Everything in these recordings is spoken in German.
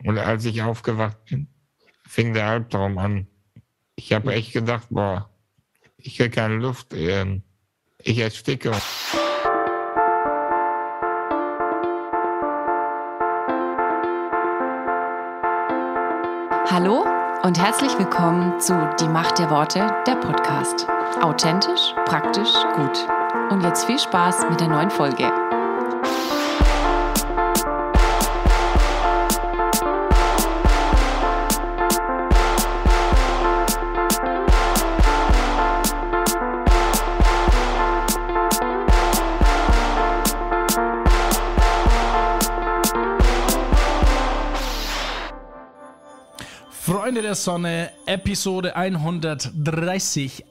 Und als ich aufgewacht bin, fing der Albtraum an. Ich habe echt gedacht, ich kriege keine Luft, ich ersticke. Hallo und herzlich willkommen zu Die Macht der Worte, der Podcast. Authentisch, praktisch, gut. Und jetzt viel Spaß mit der neuen Folge. Freunde der Sonne, Episode 130.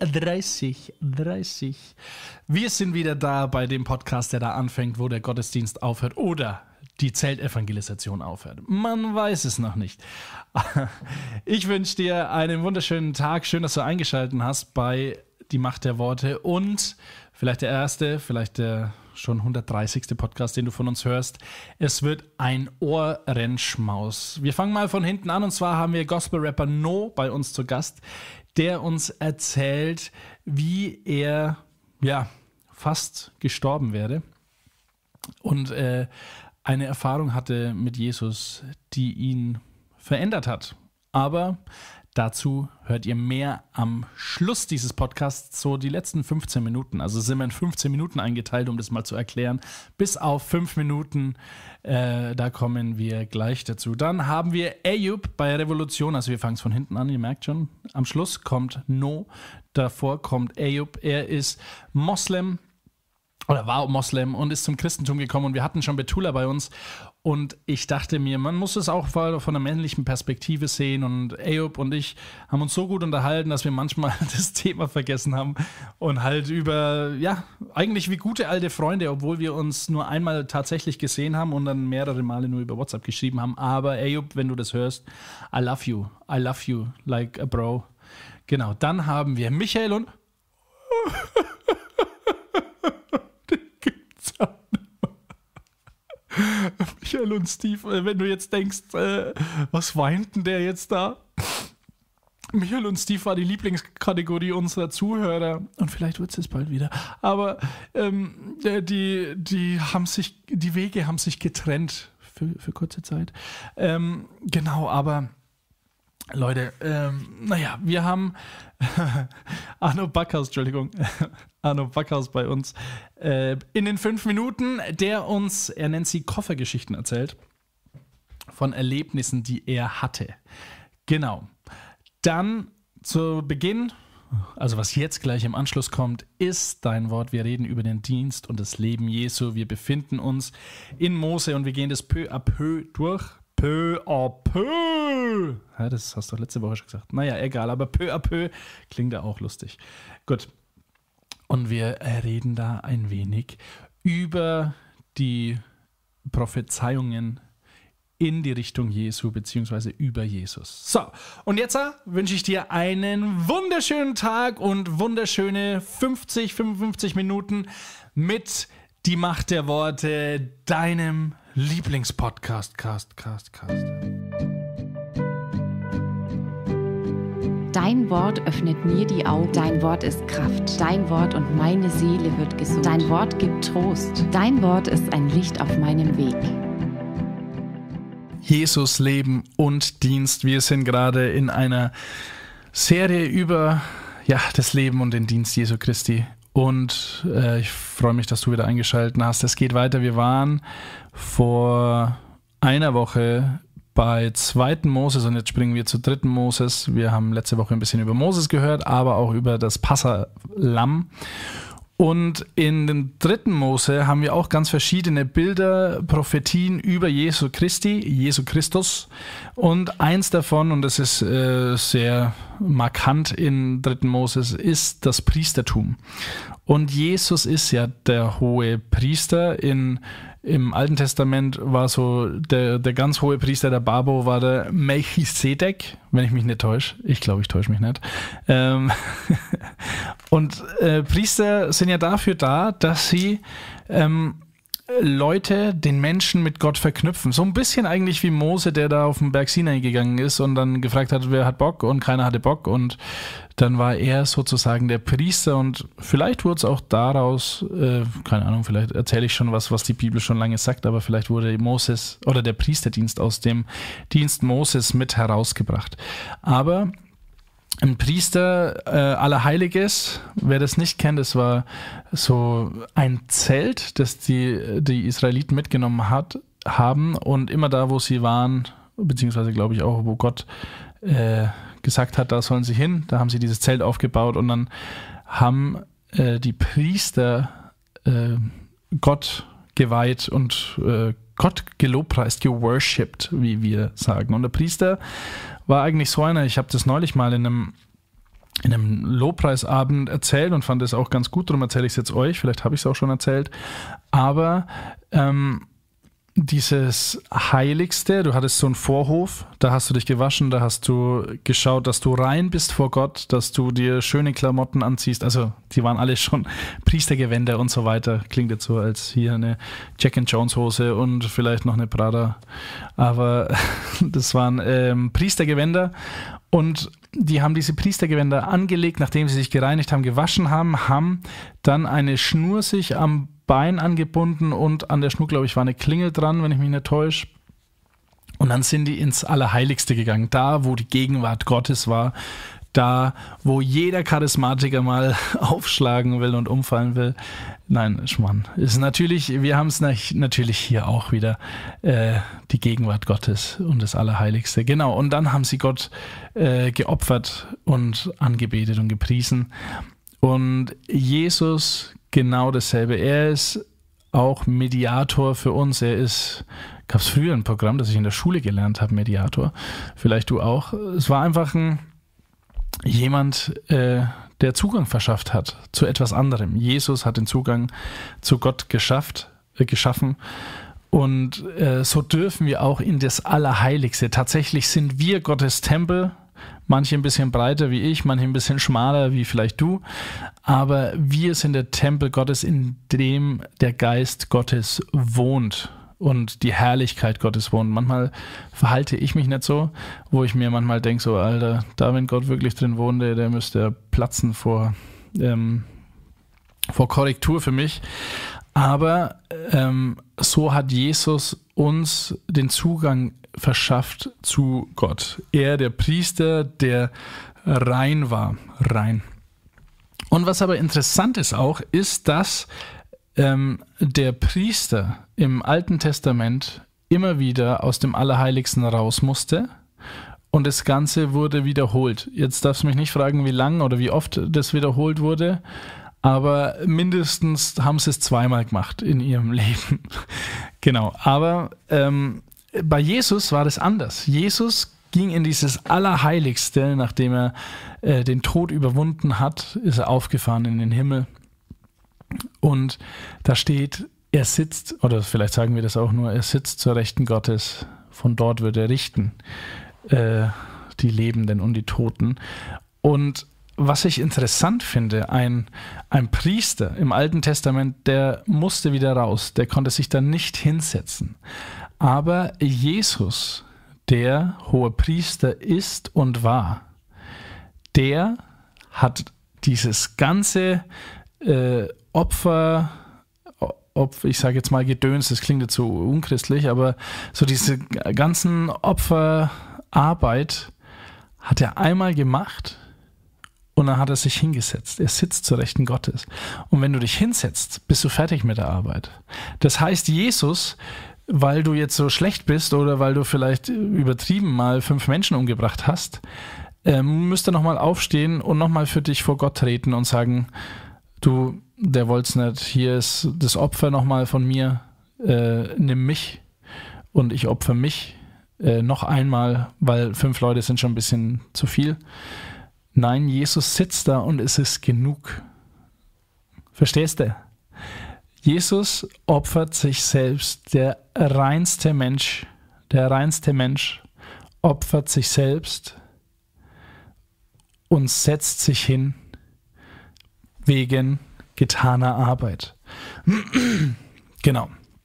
Wir sind wieder da bei dem Podcast, der da anfängt, wo der Gottesdienst aufhört oder die Zeltevangelisation aufhört. Man weiß es noch nicht. Ich wünsche dir einen wunderschönen Tag. Schön, dass du eingeschaltet hast bei Die Macht der Worte und vielleicht der erste, vielleicht der schon 130. Podcast, den du von uns hörst. Es wird ein Ohrenschmaus. Wir fangen mal von hinten an und zwar haben wir Gospel-Rapper No bei uns zu Gast, der uns erzählt, wie er fast gestorben wäre und eine Erfahrung hatte mit Jesus, die ihn verändert hat. Aber dazu hört ihr mehr am Schluss dieses Podcasts, so die letzten 15 Minuten. Also sind wir in 15 Minuten eingeteilt, um das mal zu erklären. Bis auf 5 Minuten, da kommen wir gleich dazu. Dann haben wir Ayub bei Revolution, also wir fangen es von hinten an, ihr merkt schon. Am Schluss kommt No, davor kommt Ayub. Er ist Moslem oder war Moslem und ist zum Christentum gekommen und wir hatten schon Betula bei uns und ich dachte mir, man muss es auch von einer männlichen Perspektive sehen und Ayub und ich haben uns so gut unterhalten, dass wir manchmal das Thema vergessen haben und halt über, eigentlich wie gute alte Freunde, obwohl wir uns nur einmal tatsächlich gesehen haben und dann mehrere Male nur über WhatsApp geschrieben haben, aber Ayub, wenn du das hörst, I love you like a bro. Genau, dann haben wir Michael und Michael und Steve, wenn du jetzt denkst, was weint denn der jetzt da? Michael und Steve war die Lieblingskategorie unserer Zuhörer und vielleicht wird es jetzt bald wieder. Aber die Wege haben sich getrennt für kurze Zeit. Genau, aber Leute, wir haben Arno Backhaus bei uns in den 5 Minuten, der uns, er nennt sie Koffergeschichten erzählt, von Erlebnissen, die er hatte. Genau. Dann zu Beginn, also was jetzt gleich im Anschluss kommt, ist dein Wort. Wir reden über den Dienst und das Leben Jesu. Wir befinden uns in Mose und wir gehen das peu à peu durch. Peu à peu. Ja, das hast du letzte Woche schon gesagt. Naja, egal, aber peu à peu klingt ja auch lustig. Gut. Und wir reden da ein wenig über die Prophezeiungen in die Richtung Jesu, beziehungsweise über Jesus. So, und jetzt wünsche ich dir einen wunderschönen Tag und wunderschöne 55 Minuten mit Die Macht der Worte, deinem Lieblingspodcast. Dein Wort öffnet mir die Augen. Dein Wort ist Kraft. Dein Wort und meine Seele wird gesund. Dein Wort gibt Trost. Dein Wort ist ein Licht auf meinem Weg. Jesus, Leben und Dienst. Wir sind gerade in einer Serie über das Leben und den Dienst Jesu Christi. Und ich freue mich, dass du wieder eingeschaltet hast. Es geht weiter. Wir waren vor einer Woche bei 2. Moses und jetzt springen wir zu 3. Moses. Wir haben letzte Woche ein bisschen über Moses gehört, aber auch über das Passa-Lamm. Und in den 3. Mose haben wir auch ganz verschiedene Bilder, Prophetien über Jesu Christus. Und eins davon, und das ist sehr markant in 3. Moses, ist das Priestertum. Und Jesus ist ja der hohe Priester. Im Alten Testament war so der ganz hohe Priester, der Babo, war der Melchisedek, wenn ich mich nicht täusche. Ich glaube, ich täusche mich nicht. Und Priester sind ja dafür da, dass sie Leute, den Menschen mit Gott verknüpfen. So ein bisschen eigentlich wie Mose, der da auf den Berg Sinai gegangen ist und dann gefragt hat, wer hat Bock, und keiner hatte Bock, und dann war er sozusagen der Priester, und vielleicht wurde es auch daraus, keine Ahnung, vielleicht erzähle ich schon was die Bibel schon lange sagt, aber vielleicht wurde Moses oder der Priesterdienst aus dem Dienst Moses mit herausgebracht. Aber ein Priester, Allerheiliges, wer das nicht kennt, das war so ein Zelt, das die Israeliten mitgenommen haben, und immer da, wo sie waren, beziehungsweise glaube ich auch, wo Gott gesagt hat, da sollen sie hin, da haben sie dieses Zelt aufgebaut, und dann haben die Priester Gott geweiht und Gott gelobpreist, geworshipped, wie wir sagen. Und der Priester war eigentlich so einer, ich habe das neulich mal in einem Lobpreisabend erzählt und fand es auch ganz gut, darum erzähle ich es jetzt euch, vielleicht habe ich es auch schon erzählt, aber dieses Heiligste, du hattest so einen Vorhof, da hast du dich gewaschen, da hast du geschaut, dass du rein bist vor Gott, dass du dir schöne Klamotten anziehst, also die waren alle schon Priestergewänder und so weiter, klingt jetzt so als hier eine Jack and Jones Hose und vielleicht noch eine Prada, aber das waren Priestergewänder, und die haben diese Priestergewänder angelegt, nachdem sie sich gereinigt haben, gewaschen haben dann eine Schnur sich am Bein angebunden, und an der Schnur, glaube ich, war eine Klingel dran, wenn ich mich nicht täusche. Und dann sind die ins Allerheiligste gegangen, da, wo die Gegenwart Gottes war, da, wo jeder Charismatiker mal aufschlagen will und umfallen will. Nein, Schmarrn. Ist natürlich, wir haben es natürlich hier auch wieder, die Gegenwart Gottes und das Allerheiligste. Genau, und dann haben sie Gott geopfert und angebetet und gepriesen. Und Jesus genau dasselbe. Er ist auch Mediator für uns. Gab es früher ein Programm, das ich in der Schule gelernt habe, Mediator. Vielleicht du auch. Es war einfach jemand, der Zugang verschafft hat zu etwas anderem. Jesus hat den Zugang zu Gott geschaffen. Und so dürfen wir auch in das Allerheiligste. Tatsächlich sind wir Gottes Tempel. Manche ein bisschen breiter wie ich, manche ein bisschen schmaler wie vielleicht du. Aber wir sind der Tempel Gottes, in dem der Geist Gottes wohnt und die Herrlichkeit Gottes wohnt. Manchmal verhalte ich mich nicht so, wo ich mir manchmal denke, so Alter, da wenn Gott wirklich drin wohnte, der müsste platzen vor Korrektur für mich. Aber so hat Jesus uns den Zugang verschafft zu Gott. Er, der Priester, der rein war. Rein. Und was aber interessant ist auch, ist, dass der Priester im Alten Testament immer wieder aus dem Allerheiligsten raus musste, und das Ganze wurde wiederholt. Jetzt darfst du mich nicht fragen, wie lang oder wie oft das wiederholt wurde, aber mindestens haben sie es zweimal gemacht in ihrem Leben. Genau, aber bei Jesus war das anders. Jesus ging in dieses Allerheiligste, nachdem er den Tod überwunden hat, ist er aufgefahren in den Himmel. Und da steht, er sitzt, oder vielleicht sagen wir das auch nur, er sitzt zur Rechten Gottes. Von dort wird er richten, die Lebenden und die Toten. Und was ich interessant finde, ein Priester im Alten Testament, der musste wieder raus, der konnte sich da nicht hinsetzen. Aber Jesus, der hohe Priester ist und war, der hat dieses ganze ich sage jetzt mal Gedöns, das klingt jetzt so unchristlich, aber so diese ganzen Opferarbeit hat er einmal gemacht und dann hat er sich hingesetzt. Er sitzt zur Rechten Gottes. Und wenn du dich hinsetzt, bist du fertig mit der Arbeit. Das heißt, Jesus, weil du jetzt so schlecht bist oder weil du vielleicht übertrieben mal 5 Menschen umgebracht hast, müsste nochmal aufstehen und nochmal für dich vor Gott treten und sagen, du, der wollt's nicht, hier ist das Opfer nochmal von mir, nimm mich und ich opfer mich noch einmal, weil 5 Leute sind schon ein bisschen zu viel. Nein, Jesus sitzt da und es ist genug. Verstehst du? Jesus opfert sich selbst, der reinste Mensch opfert sich selbst und setzt sich hin wegen getaner Arbeit. Genau.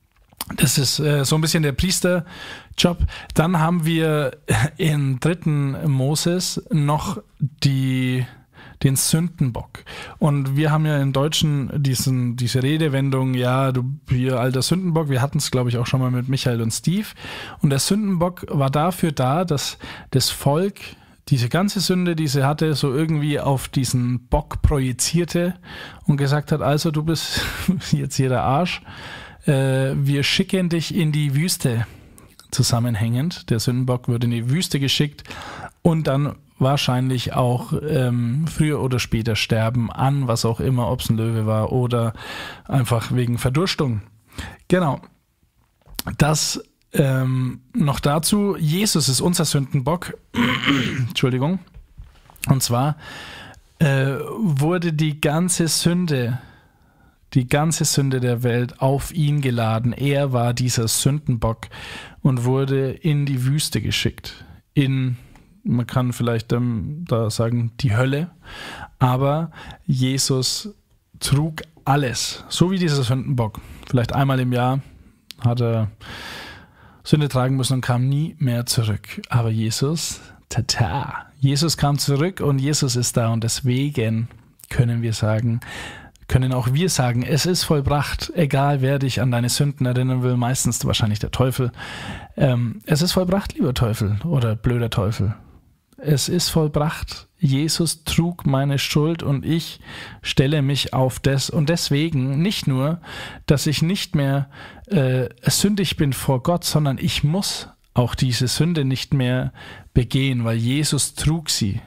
Das ist so ein bisschen der Priesterjob. Dann haben wir in 3. Moses noch den Sündenbock. Und wir haben ja im Deutschen diese Redewendung, ja, du hier alter Sündenbock, wir hatten es, glaube ich, auch schon mal mit Michael und Steve. Und der Sündenbock war dafür da, dass das Volk diese ganze Sünde, die sie hatte, so irgendwie auf diesen Bock projizierte und gesagt hat, also du bist jetzt hier der Arsch, wir schicken dich in die Wüste zusammenhängend. Der Sündenbock wird in die Wüste geschickt und dann wahrscheinlich auch früher oder später sterben an, was auch immer, ob es ein Löwe war oder einfach wegen Verdurstung. Genau. Das noch dazu, Jesus ist unser Sündenbock. Entschuldigung. Und zwar wurde die ganze Sünde der Welt auf ihn geladen. Er war dieser Sündenbock und wurde in die Wüste geschickt. Man kann vielleicht da sagen, die Hölle. Aber Jesus trug alles. So wie dieser Sündenbock. Vielleicht einmal im Jahr hat er Sünde tragen müssen und kam nie mehr zurück. Aber Jesus kam zurück und Jesus ist da. Und deswegen können auch wir sagen, es ist vollbracht, egal wer dich an deine Sünden erinnern will, meistens wahrscheinlich der Teufel. Es ist vollbracht, lieber Teufel oder blöder Teufel. Es ist vollbracht. Jesus trug meine Schuld und ich stelle mich auf das. Und deswegen nicht nur, dass ich nicht mehr sündig bin vor Gott, sondern ich muss auch diese Sünde nicht mehr begehen, weil Jesus trug sie.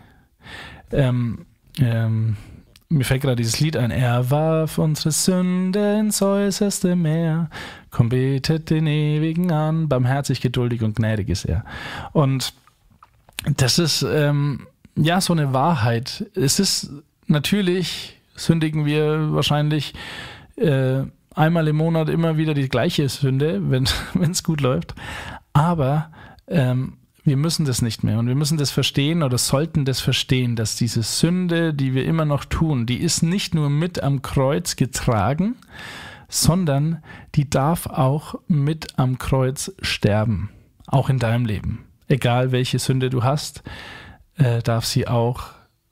Mir fällt gerade dieses Lied ein. Er warf unsere Sünde ins äußerste Meer, komm, betet den Ewigen an, barmherzig, geduldig und gnädig ist er. Und das ist so eine Wahrheit. Es ist natürlich, sündigen wir wahrscheinlich einmal im Monat immer wieder die gleiche Sünde, wenn es gut läuft. Aber wir müssen das nicht mehr und wir müssen das verstehen oder sollten das verstehen, dass diese Sünde, die wir immer noch tun, die ist nicht nur mit am Kreuz getragen, sondern die darf auch mit am Kreuz sterben, auch in deinem Leben. Egal welche Sünde du hast, darf sie auch,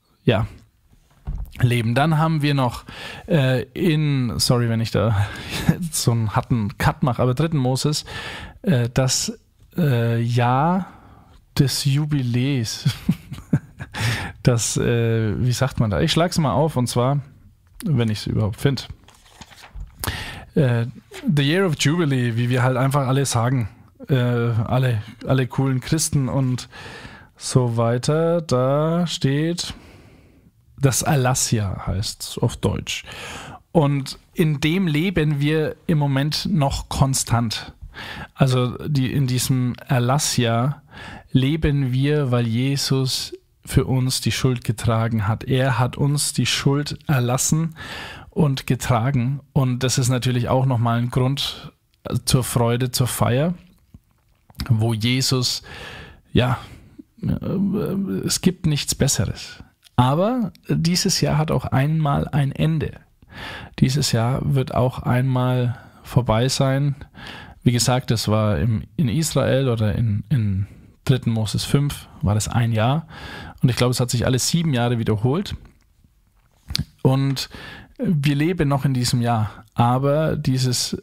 leben. Dann haben wir noch sorry, wenn ich da so einen harten Cut mache, aber 3. Moses, das Jahr des Jubiläes. Das, wie sagt man da? Ich schlage es mal auf und zwar, wenn ich es überhaupt finde. The Year of Jubilee, wie wir halt einfach alle sagen. Alle coolen Christen und so weiter. Da steht, das Erlassjahr heißt es auf Deutsch. Und in dem leben wir im Moment noch konstant. Also in diesem Erlassjahr leben wir, weil Jesus für uns die Schuld getragen hat. Er hat uns die Schuld erlassen und getragen. Und das ist natürlich auch nochmal ein Grund zur Freude, zur Feier, wo Jesus, es gibt nichts Besseres. Aber dieses Jahr hat auch einmal ein Ende. Dieses Jahr wird auch einmal vorbei sein. Wie gesagt, das war in Israel oder in 3. Moses 5 war das ein Jahr. Und ich glaube, es hat sich alle 7 Jahre wiederholt. Und wir leben noch in diesem Jahr. Aber dieses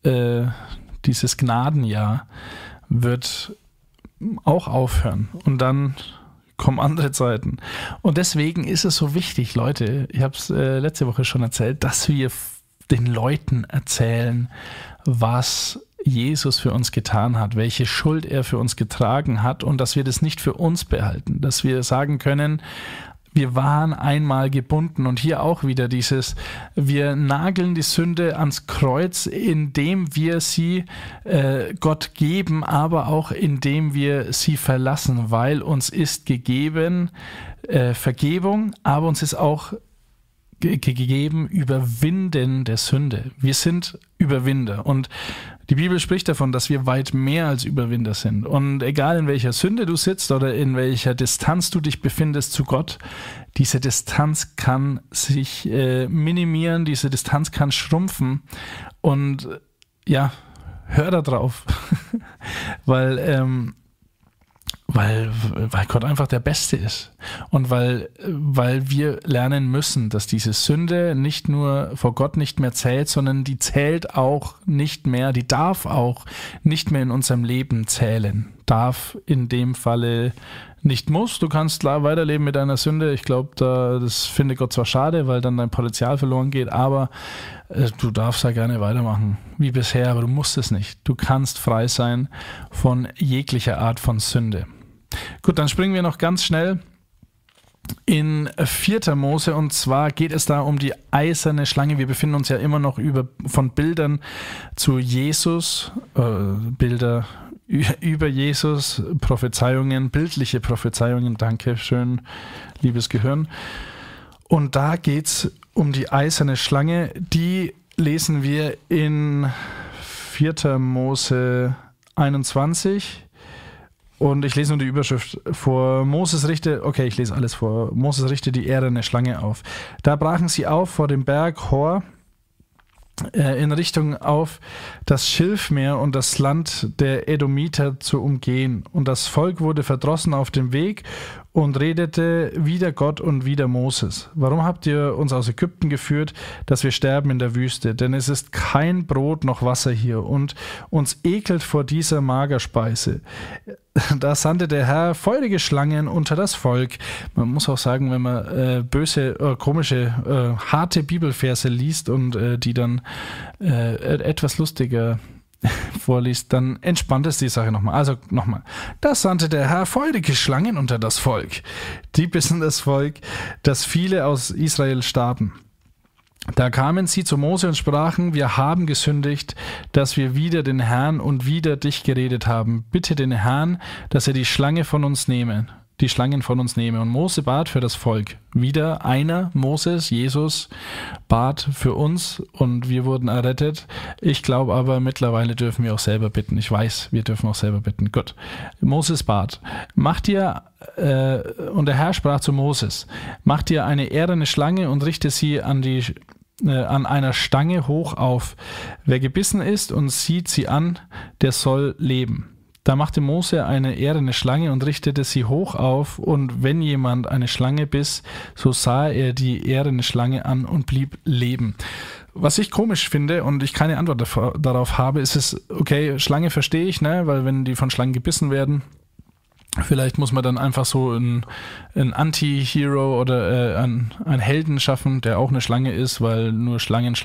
Gnadenjahr wird auch aufhören. Und dann kommen andere Zeiten. Und deswegen ist es so wichtig, Leute, ich habe es letzte Woche schon erzählt, dass wir den Leuten erzählen, was Jesus für uns getan hat, welche Schuld er für uns getragen hat und dass wir das nicht für uns behalten, dass wir sagen können, wir waren einmal gebunden und hier auch wieder wir nageln die Sünde ans Kreuz, indem wir sie Gott geben, aber auch indem wir sie verlassen, weil uns ist gegeben Vergebung, aber uns ist auch gegeben Überwinden der Sünde. Wir sind Überwinder und die Bibel spricht davon, dass wir weit mehr als Überwinder sind. Und egal in welcher Sünde du sitzt oder in welcher Distanz du dich befindest zu Gott, diese Distanz kann sich minimieren, diese Distanz kann schrumpfen. Und hör da drauf. weil Gott einfach der Beste ist. Und weil wir lernen müssen, dass diese Sünde nicht nur vor Gott nicht mehr zählt, sondern die zählt auch nicht mehr, die darf auch nicht mehr in unserem Leben zählen. Darf in dem Falle nicht, muss. Du kannst klar weiterleben mit deiner Sünde. Ich glaube, das findet Gott zwar schade, weil dann dein Potenzial verloren geht, aber du darfst ja gerne weitermachen wie bisher, aber du musst es nicht. Du kannst frei sein von jeglicher Art von Sünde. Gut, dann springen wir noch ganz schnell in 4. Mose, und zwar geht es da um die eiserne Schlange. Wir befinden uns ja immer noch von Bildern zu Jesus, Bilder über Jesus, Prophezeiungen, bildliche Prophezeiungen, danke schön, liebes Gehirn. Und da geht es um die eiserne Schlange, die lesen wir in 4. Mose 21. Und ich lese nur die Überschrift vor. Moses richtete, okay, ich lese alles vor. Moses richtete die eherne Schlange auf. Da brachen sie auf vor dem Berg Hor in Richtung auf das Schilfmeer und das Land der Edomiter zu umgehen. Und das Volk wurde verdrossen auf dem Weg und redete wider Gott und wider Moses. Warum habt ihr uns aus Ägypten geführt, dass wir sterben in der Wüste? Denn es ist kein Brot noch Wasser hier und uns ekelt vor dieser Magerspeise. Da sandte der Herr feurige Schlangen unter das Volk. Man muss auch sagen, wenn man komische, harte Bibelverse liest und die dann etwas lustiger vorliest, dann entspannt es die Sache nochmal. Also nochmal. Da sandte der Herr feurige Schlangen unter das Volk. Die bissen das Volk, dass viele aus Israel starben. Da kamen sie zu Mose und sprachen, wir haben gesündigt, dass wir wider den Herrn und wider dich geredet haben. Bitte den Herrn, dass er die Schlangen von uns nehme. Und Mose bat für das Volk. Wieder einer, Moses, Jesus, bat für uns und wir wurden errettet. Ich glaube aber, mittlerweile dürfen wir auch selber bitten. Ich weiß, wir dürfen auch selber bitten. Gut. Moses bat. Und der Herr sprach zu Moses, mach dir eine eherne Schlange und richte sie an einer Stange hoch auf. Wer gebissen ist und sieht sie an, der soll leben. Da machte Mose eine eherne Schlange und richtete sie hoch auf, und wenn jemand eine Schlange biss, so sah er die eherne Schlange an und blieb leben. Was ich komisch finde und ich keine Antwort darauf habe, ist es, okay, Schlange verstehe ich, ne, weil wenn die von Schlangen gebissen werden, vielleicht muss man dann einfach so einen Anti-Hero oder einen Helden schaffen, der auch eine Schlange ist, weil nur Schlangen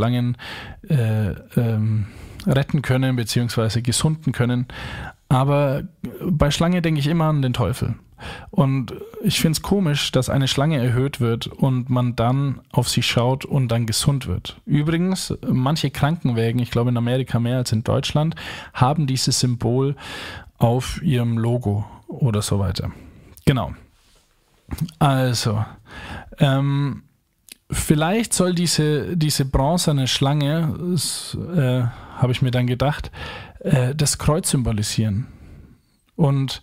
retten können bzw. gesunden können. Aber bei Schlange denke ich immer an den Teufel. Und ich finde es komisch, dass eine Schlange erhöht wird und man dann auf sie schaut und dann gesund wird. Übrigens, manche Krankenwägen, ich glaube in Amerika mehr als in Deutschland, haben dieses Symbol auf ihrem Logo oder so weiter. Genau. Also, vielleicht soll diese bronzene Schlange, habe ich mir dann gedacht, das Kreuz symbolisieren. Und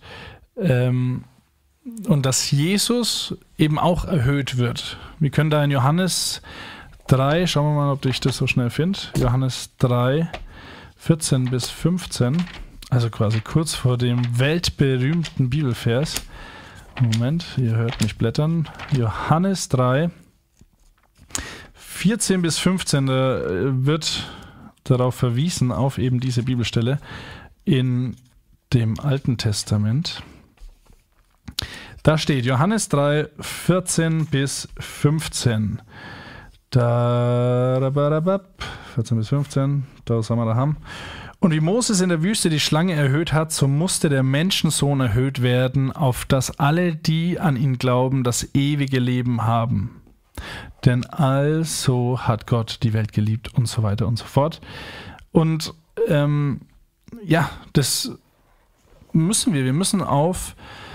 dass Jesus eben auch erhöht wird. Wir können da in Johannes 3, schauen wir mal, ob ich das so schnell finde, Johannes 3, 14 bis 15, also quasi kurz vor dem weltberühmten Bibelvers. Moment, ihr hört mich blättern. Johannes 3, 14 bis 15, da wird darauf verwiesen, auf eben diese Bibelstelle in dem Alten Testament. Da steht Johannes 3, 14 bis 15. 14 bis 15, da sind wir daheim. Und wie Moses in der Wüste die Schlange erhöht hat, so musste der Menschensohn erhöht werden, auf dass alle, die an ihn glauben, das ewige Leben haben. Denn also hat Gott die Welt geliebt und so weiter und so fort. Und das müssen wir. Wir müssen auf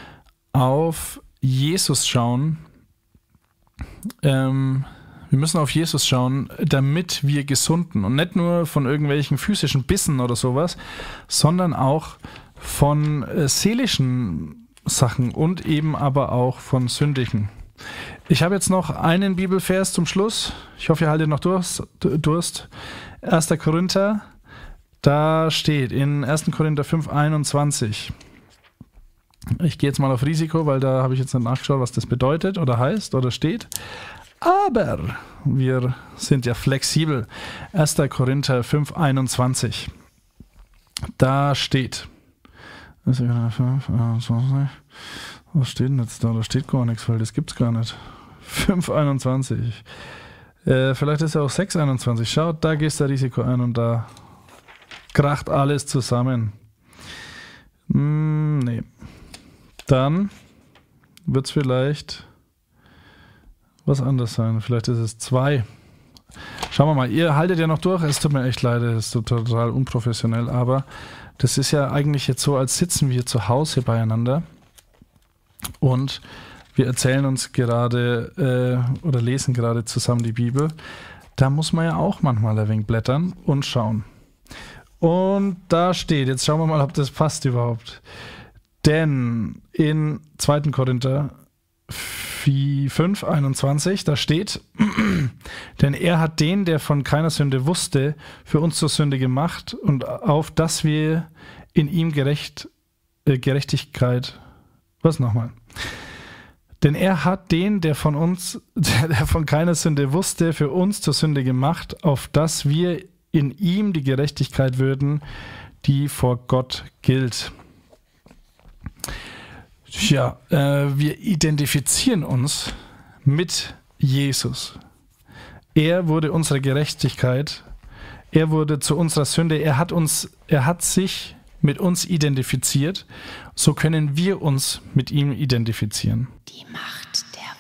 Jesus schauen. Wir müssen auf Jesus schauen, damit wir gesunden. Und nicht nur von irgendwelchen physischen Bissen oder sowas, sondern auch von seelischen Sachen und eben aber auch von sündigen. Ich habe jetzt noch einen Bibelvers zum Schluss. Ich hoffe, ihr haltet noch Durst. 1. Korinther Da steht in 1. Korinther 5,21. Ich gehe jetzt mal auf Risiko, weil da habe ich jetzt nicht nachgeschaut, was das bedeutet oder heißt oder steht. Aber wir sind ja flexibel. 1. Korinther 5,21. Da steht. Was steht denn jetzt da? Da steht gar nichts, weil das gibt es gar nicht. 5,21. Vielleicht ist ja auch 6,21. Schaut, da gehst du Risiko ein und da kracht alles zusammen. Nee. Dann wird es vielleicht was anderes sein. Vielleicht ist es 2. Schauen wir mal. Ihr haltet ja noch durch. Es tut mir echt leid, es ist total unprofessionell, aber das ist ja eigentlich jetzt so, als sitzen wir zu Hause beieinander und wir erzählen uns gerade oder lesen gerade zusammen die Bibel. Da muss man ja auch manchmal ein wenig blättern und schauen. Und da steht, jetzt schauen wir mal, ob das passt überhaupt. Denn in 2. Korinther 5,21, da steht, denn er hat den, der von keiner Sünde wusste, für uns zur Sünde gemacht und auf dass wir in ihm Gerechtigkeit, was nochmal? Denn er hat den, der von keiner Sünde wusste, für uns zur Sünde gemacht, auf dass wir in ihm die Gerechtigkeit würden, die vor Gott gilt. Ja, wir identifizieren uns mit Jesus. Er wurde unsere Gerechtigkeit. Er wurde zu unserer Sünde. Er hat sich mit uns identifiziert. So können wir uns mit ihm identifizieren. Die Macht der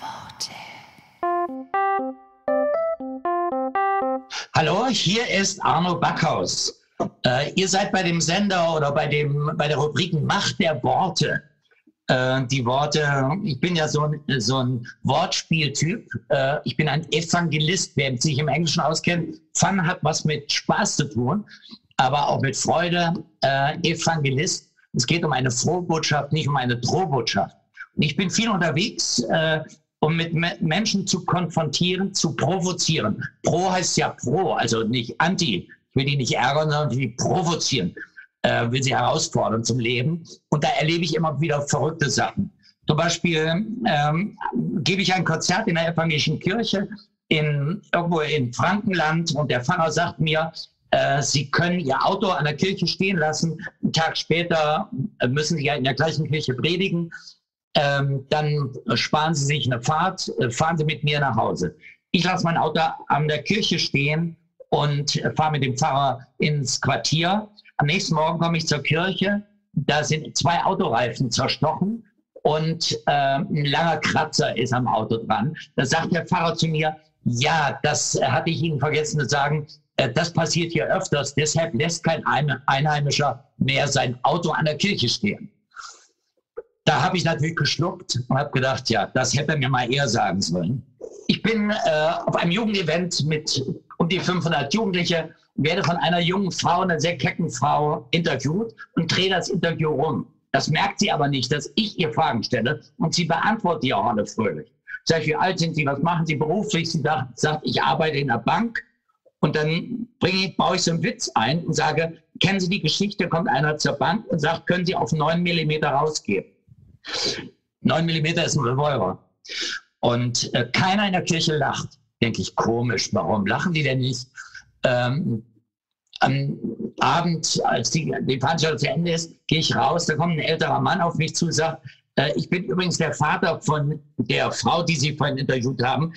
Worte. Hallo, hier ist Arno Backhaus. Ihr seid bei dem Sender oder bei der Rubrik Macht der Worte. Die Worte, ich bin ja so ein Wortspieltyp. Ich bin ein Evangelist, wer sich im Englischen auskennt. Fun hat was mit Spaß zu tun, aber auch mit Freude. Evangelist. Es geht um eine Frohbotschaft, nicht um eine Drohbotschaft. Und ich bin viel unterwegs, um mit Menschen zu konfrontieren, zu provozieren. Pro heißt ja pro, also nicht anti. Ich will die nicht ärgern, sondern die provozieren. Will sie herausfordern zum Leben. Und da erlebe ich immer wieder verrückte Sachen. Zum Beispiel gebe ich ein Konzert in der evangelischen Kirche irgendwo in Frankenland und der Pfarrer sagt mir, Sie können Ihr Auto an der Kirche stehen lassen. Einen Tag später müssen Sie ja in der gleichen Kirche predigen. Dann sparen Sie sich eine Fahrt, fahren Sie mit mir nach Hause. Ich lasse mein Auto an der Kirche stehen und fahre mit dem Pfarrer ins Quartier. Am nächsten Morgen komme ich zur Kirche, da sind 2 Autoreifen zerstochen und ein langer Kratzer ist am Auto dran. Da sagt der Pfarrer zu mir, ja, das hatte ich Ihnen vergessen zu sagen, das passiert hier öfters, deshalb lässt kein Einheimischer mehr sein Auto an der Kirche stehen. Da habe ich natürlich geschluckt und habe gedacht, ja, das hätte er mir mal eher sagen sollen. Ich bin auf einem Jugendevent mit um die 500 Jugendliche, werde von einer jungen Frau, einer sehr kecken Frau, interviewt und drehe das Interview rum. Das merkt sie aber nicht, dass ich ihr Fragen stelle und sie beantwortet die auch alle fröhlich. Sag ich, wie alt sind Sie, was machen Sie beruflich? Sie sagt, ich arbeite in der Bank und dann baue ich so einen Witz ein und sage, kennen Sie die Geschichte, kommt einer zur Bank und sagt, können Sie auf 9 mm rausgeben? 9 mm ist ein Revolver. Und keiner in der Kirche lacht. Denke ich, komisch, warum lachen die denn nicht? Am Abend, als die Veranstaltung zu Ende ist, gehe ich raus, da kommt ein älterer Mann auf mich zu und sagt, ich bin übrigens der Vater von der Frau, die Sie vorhin interviewt haben.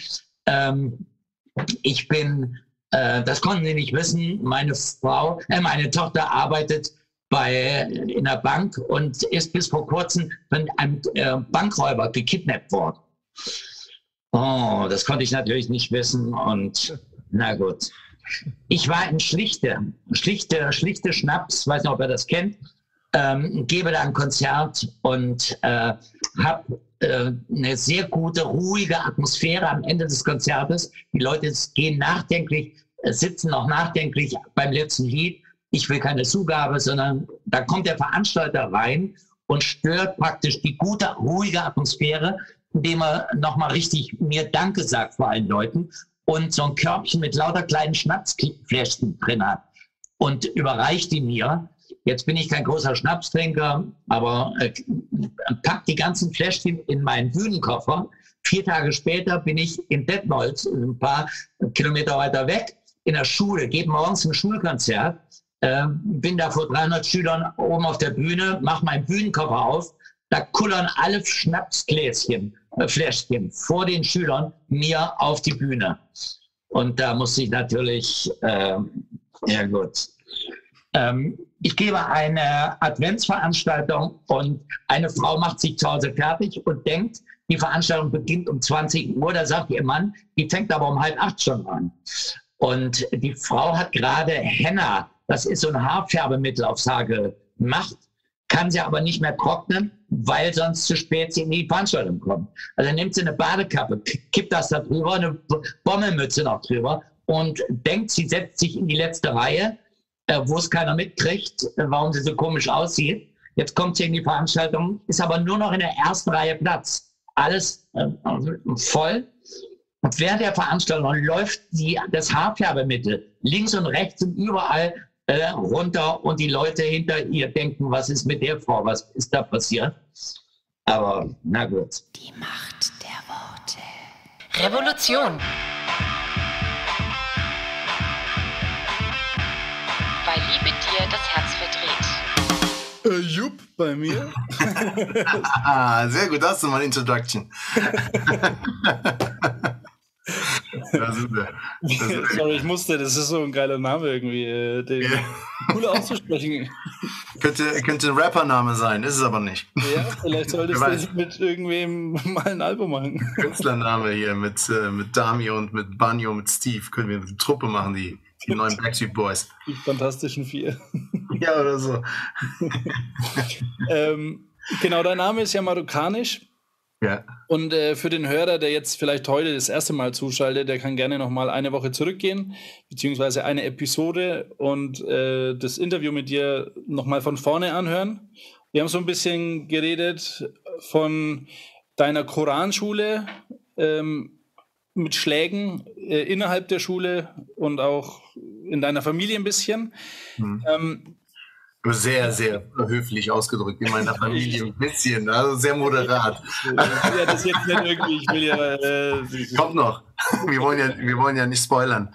Das konnten Sie nicht wissen, meine Tochter arbeitet in der Bank und ist bis vor kurzem von einem Bankräuber gekidnappt worden. Oh, das konnte ich natürlich nicht wissen und na gut. Ich war in Schlichte Schnaps, weiß nicht, ob ihr das kennt, gebe da ein Konzert und habe eine sehr gute, ruhige Atmosphäre am Ende des Konzertes. Die Leute gehen nachdenklich, sitzen noch nachdenklich beim letzten Lied. Ich will keine Zugabe, sondern da kommt der Veranstalter rein und stört praktisch die gute, ruhige Atmosphäre, indem er nochmal richtig mir Danke sagt vor allen Leuten und so ein Körbchen mit lauter kleinen Schnapsfläschchen drin hat. und überreicht die mir. Jetzt bin ich kein großer Schnapstrinker, aber pack die ganzen Fläschchen in meinen Bühnenkoffer. 4 Tage später bin ich in Detmold, ein paar Kilometer weiter weg, in der Schule, gebe morgens ein Schulkonzert, bin da vor 300 Schülern oben auf der Bühne, mache meinen Bühnenkoffer auf, da kullern alle Schnapsgläschen, Fläschchen vor den Schülern mir auf die Bühne. Und da musste ich natürlich, ja gut. Ich gebe eine Adventsveranstaltung und eine Frau macht sich zu Hause fertig und denkt, die Veranstaltung beginnt um 20 Uhr. Da sagt ihr Mann, die fängt aber um 7:30 schon an. Und die Frau hat gerade Henna, das ist so ein Haarfärbemittel, aufs Haar gemacht, kann sie aber nicht mehr trocknen, weil sonst zu spät sie in die Veranstaltung kommt. Also nimmt sie eine Badekappe, kippt das da drüber, eine Bommelmütze noch drüber und denkt, sie setzt sich in die letzte Reihe, wo es keiner mitkriegt, warum sie so komisch aussieht. Jetzt kommt sie in die Veranstaltung, ist aber nur noch in der ersten Reihe Platz. Alles voll. Und während der Veranstaltung läuft das Haarfärbemittel links und rechts und überall runter und die Leute hinter ihr denken, was ist mit der Frau, was ist da passiert? Aber na gut. Die Macht der Worte. Revolution. Weil Liebe dir das Herz verdreht. Jupp, bei mir. Sehr gut, das ist mal eine Introduction. Sorry, ich musste, das ist so ein geiler Name irgendwie, den cool auszusprechen. Könnte ein Rappername sein, ist es aber nicht. Ja, vielleicht solltest du mit irgendwem mal ein Album machen. Künstlername hier mit Dami und mit Banjo, mit Steve, können wir eine Truppe machen, die neuen Backstreet Boys. Die Fantastischen Vier. Ja, oder so. Genau, dein Name ist ja marokkanisch. Ja. Und für den Hörer, der jetzt vielleicht heute das erste Mal zuschaltet, der kann gerne nochmal eine Woche zurückgehen, beziehungsweise eine Episode und das Interview mit dir nochmal von vorne anhören. Wir haben so ein bisschen geredet von deiner Koranschule mit Schlägen innerhalb der Schule und auch in deiner Familie ein bisschen. Sehr, sehr höflich ausgedrückt in meiner Familie ein bisschen, also sehr moderat. Ja, das jetzt nicht irgendwie, ich will ja... Kommt noch, wir wollen ja nicht spoilern.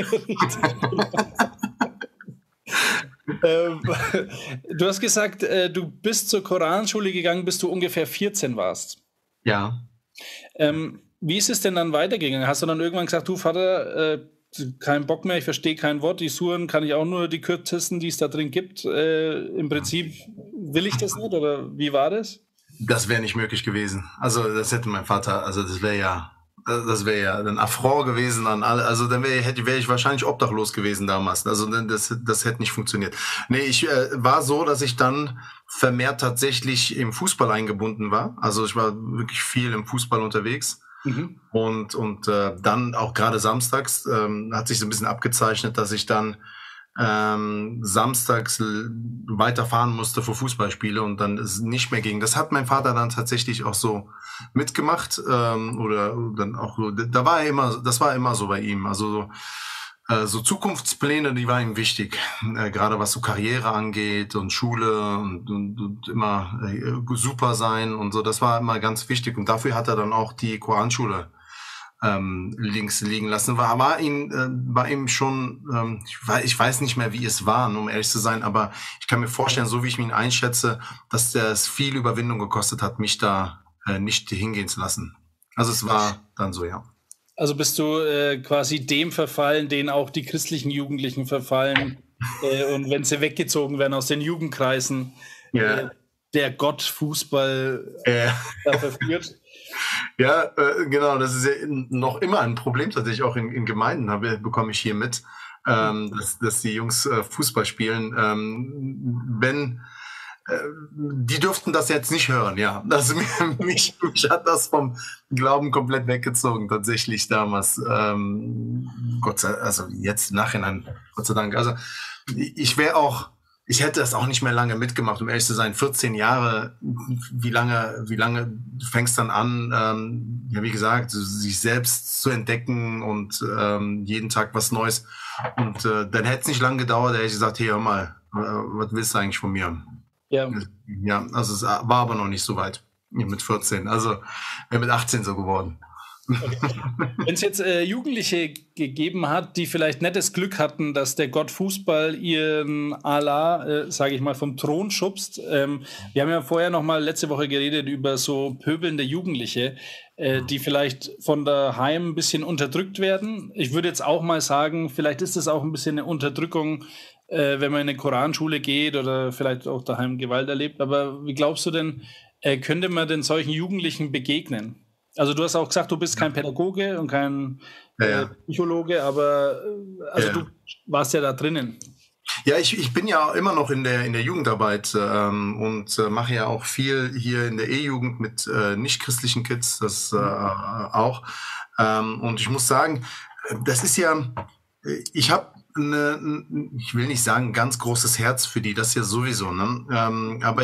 Du hast gesagt, du bist zur Koranschule gegangen, bis du ungefähr 14 warst. Ja. Wie ist es denn dann weitergegangen? Hast du dann irgendwann gesagt, du Vater, kein Bock mehr, ich verstehe kein Wort, die Suren kann ich auch nur die kürzesten, die es da drin gibt. Im Prinzip will ich das nicht, oder wie war das? Das wäre nicht möglich gewesen. Also das hätte mein Vater, also das wäre ja ein Affront gewesen an alle. Also dann wäre ich wahrscheinlich obdachlos gewesen damals. Also das hätte nicht funktioniert. Nee, ich war so, dass ich dann vermehrt tatsächlich im Fußball eingebunden war. Also ich war wirklich viel im Fußball unterwegs. Und dann auch gerade samstags hat sich so ein bisschen abgezeichnet, dass ich dann samstags weiterfahren musste für Fußballspiele und dann es nicht mehr ging. Das hat mein Vater dann tatsächlich auch so mitgemacht oder dann auch das war immer so bei ihm. Also so Zukunftspläne, die waren ihm wichtig, gerade was so Karriere angeht und Schule und immer super sein und so, das war immer ganz wichtig und dafür hat er dann auch die Koranschule links liegen lassen. War ihm schon, ich weiß nicht mehr, wie es war, um ehrlich zu sein, aber ich kann mir vorstellen, so wie ich ihn einschätze, dass es viel Überwindung gekostet hat, mich da nicht hingehen zu lassen. Also es war dann so, ja. Also bist du quasi dem verfallen, den auch die christlichen Jugendlichen verfallen und wenn sie weggezogen werden aus den Jugendkreisen, der Gott Fußball da verführt. Ja, genau, das ist ja noch immer ein Problem tatsächlich, auch in Gemeinden bekomme ich hier mit, dass die Jungs Fußball spielen. Die dürften das jetzt nicht hören, ja. Also mich hat das vom Glauben komplett weggezogen, tatsächlich damals. Also jetzt im Nachhinein, Gott sei Dank. Also ich wäre auch ich hätte das auch nicht mehr lange mitgemacht, um ehrlich zu sein. 14 Jahre, wie lange, du fängst dann an, ja, wie gesagt, sich selbst zu entdecken und jeden Tag was Neues. Und dann hätte es nicht lange gedauert, da hätte ich gesagt, hey, hör mal, was willst du eigentlich von mir? Ja. Ja, also es war aber noch nicht so weit mit 14. Also mit 18 so geworden. Okay. Wenn es jetzt Jugendliche gegeben hat, die vielleicht nicht das Glück hatten, dass der Gott Fußball ihren Allah, sage ich mal, vom Thron schubst. Wir haben ja vorher noch mal letzte Woche geredet über so pöbelnde Jugendliche, die vielleicht von daheim ein bisschen unterdrückt werden. Ich würde jetzt auch mal sagen, vielleicht ist es auch ein bisschen eine Unterdrückung, wenn man in eine Koranschule geht oder vielleicht auch daheim Gewalt erlebt. Aber wie glaubst du denn, könnte man denn solchen Jugendlichen begegnen? Also du hast auch gesagt, du bist kein Pädagoge und kein Psychologe, aber du warst ja da drinnen. Ja, ich bin ja immer noch in der Jugendarbeit und mache ja auch viel hier in der E-Jugend mit nicht-christlichen Kids, das auch. Und ich muss sagen, das ist ja, ich habe ich will nicht sagen, ein ganz großes Herz für die, das ja sowieso, ne? Aber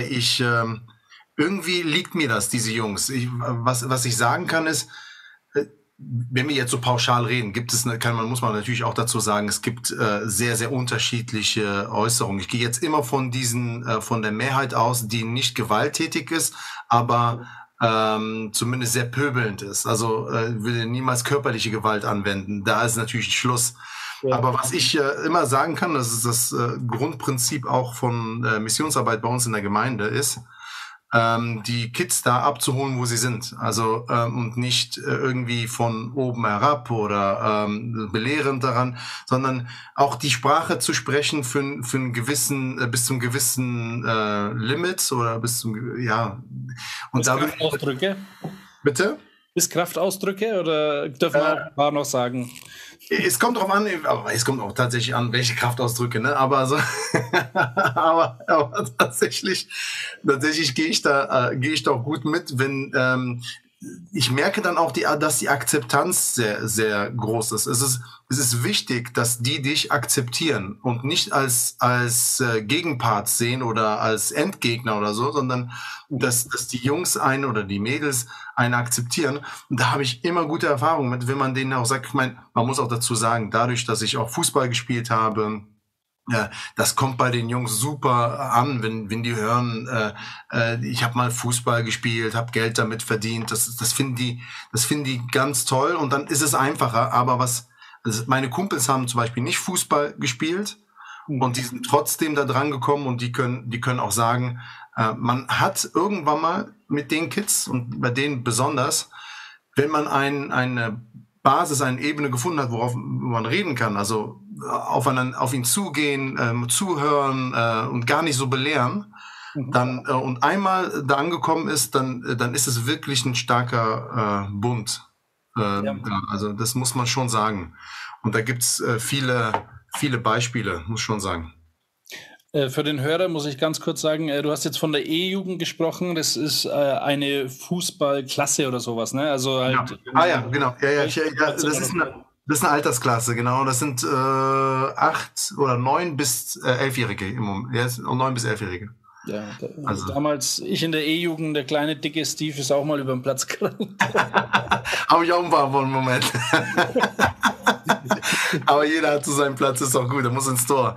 irgendwie liegt mir das, diese Jungs. Was ich sagen kann ist, wenn wir jetzt so pauschal reden, muss man natürlich auch dazu sagen, es gibt sehr, sehr unterschiedliche Äußerungen. Ich gehe jetzt immer von der Mehrheit aus, die nicht gewalttätig ist, aber zumindest sehr pöbelnd ist. Also will niemals körperliche Gewalt anwenden. Da ist natürlich Schluss. Ja. Aber was ich immer sagen kann, das ist das Grundprinzip auch von Missionsarbeit bei uns in der Gemeinde ist, die Kids da abzuholen, wo sie sind. Also und nicht irgendwie von oben herab oder belehrend daran, sondern auch die Sprache zu sprechen für einen gewissen, bis zum gewissen Limit oder bis zum, ja. Und bis Kraftausdrücke? Bitte? Bis Kraftausdrücke oder dürfen wir auch ein paar noch sagen? Es kommt drauf an, aber es kommt auch tatsächlich an, welche Kraftausdrücke, ne? Aber so, aber tatsächlich gehe ich da auch gut mit, wenn ich merke dann auch, dass die Akzeptanz sehr, sehr groß ist. Es ist wichtig, dass die dich akzeptieren und nicht als Gegenpart sehen oder als Endgegner oder so, sondern dass die Jungs einen oder die Mädels einen akzeptieren. Und da habe ich immer gute Erfahrungen mit, wenn man denen auch sagt, ich meine, man muss auch dazu sagen, dadurch, dass ich auch Fußball gespielt habe, ja, das kommt bei den Jungs super an, wenn die hören, ich habe mal Fußball gespielt, habe Geld damit verdient. Das finden die ganz toll und dann ist es einfacher. Aber meine Kumpels haben zum Beispiel nicht Fußball gespielt und die sind trotzdem da dran gekommen und die können auch sagen, man hat irgendwann mal mit den Kids und bei denen besonders, wenn man eine Basis, eine Ebene gefunden hat, worauf man reden kann, also auf ihn zugehen, zuhören und gar nicht so belehren, dann und einmal da angekommen ist, dann ist es wirklich ein starker Bund. Also das muss man schon sagen. Und da gibt's viele Beispiele, muss schon sagen. Für den Hörer muss ich ganz kurz sagen, du hast jetzt von der E-Jugend gesprochen, das ist eine Fußballklasse oder sowas, ne? Also halt. Ja, genau. Ja, das ist eine Altersklasse, genau. Das sind 8 oder 9 bis 11-Jährige im Moment. Ja, 9 bis 11-Jährige. Ja, also damals ich in der E-Jugend, der kleine, dicke Steve ist auch mal über den Platz gerannt. Habe ich auch ein paar von Moment. Aber jeder hat zu seinem Platz, ist auch gut, er muss ins Tor.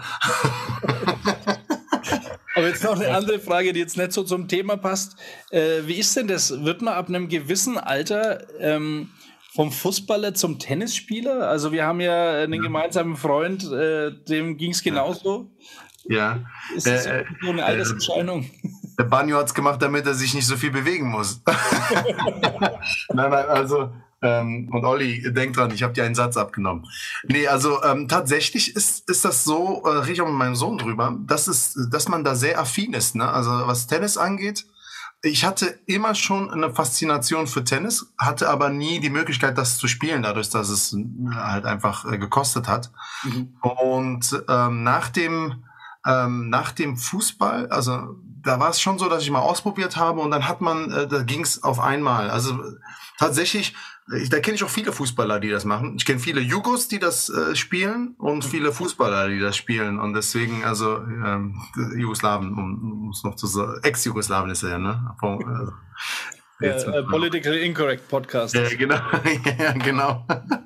Aber jetzt noch eine andere Frage, die jetzt nicht so zum Thema passt. Wie ist denn das? Wird man ab einem gewissen Alter vom Fußballer zum Tennisspieler? Also wir haben ja einen gemeinsamen Freund, dem ging es genauso. Ja. Ist das so eine Alterserscheinung? Der Banjo hat es gemacht, damit er sich nicht so viel bewegen muss. Nein, also und Olli, denk dran, ich habe dir einen Satz abgenommen. Nee, also tatsächlich ist das so, rede ich auch mit meinem Sohn drüber, dass man da sehr affin ist, ne? Also was Tennis angeht, ich hatte immer schon eine Faszination für Tennis, hatte aber nie die Möglichkeit, das zu spielen, dadurch, dass es halt einfach gekostet hat. Und nach dem Fußball, also da war es schon so, dass ich mal ausprobiert habe und dann da ging es auf einmal. Also tatsächlich, da kenne ich auch viele Fußballer, die das machen. Ich kenne viele Jugos, die das spielen und viele Fußballer, die das spielen. Und deswegen, also Jugoslawien, um es noch zu sagen, Ex-Jugoslawien ist er ja, ne? Political Incorrect Podcast. Ja, genau. Ja, genau.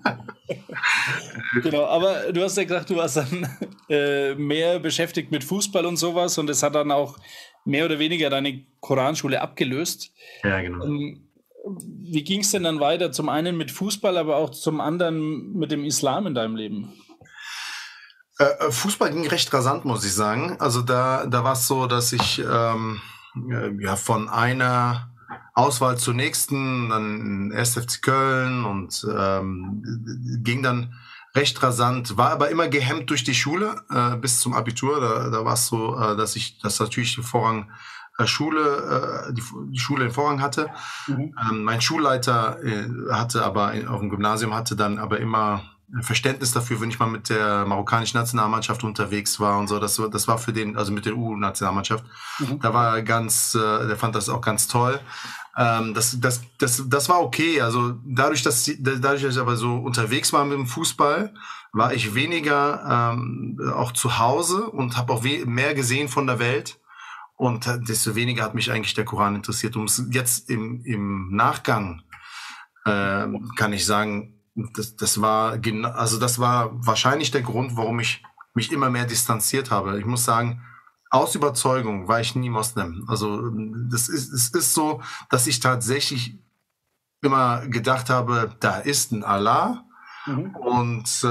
Genau, aber du hast ja gesagt, du warst dann mehr beschäftigt mit Fußball und sowas und das hat dann auch mehr oder weniger deine Koranschule abgelöst. Ja, genau. Wie ging es denn dann weiter? Zum einen mit Fußball, aber auch zum anderen mit dem Islam in deinem Leben? Fußball ging recht rasant, muss ich sagen. Also da war es so, dass ich von einer Auswahl zur nächsten, dann 1. FC Köln und ging dann recht rasant, war aber immer gehemmt durch die Schule bis zum Abitur. Da war es so, dass natürlich die Schule den Vorrang hatte. Mein Schulleiter hatte aber auf dem Gymnasium dann aber immer Verständnis dafür, wenn ich mal mit der marokkanischen Nationalmannschaft unterwegs war und so. Das war für den, also mit der U-Nationalmannschaft. Da war der fand das auch ganz toll. Das war okay. Also dadurch, dass ich aber so unterwegs war mit dem Fußball, war ich weniger auch zu Hause und habe auch mehr gesehen von der Welt. Und desto weniger hat mich eigentlich der Koran interessiert. Und jetzt im Nachgang kann ich sagen, das war wahrscheinlich der Grund, warum ich mich immer mehr distanziert habe. Ich muss sagen, aus Überzeugung war ich nie Moslem. Also es ist so, dass ich tatsächlich immer gedacht habe, da ist ein Allah und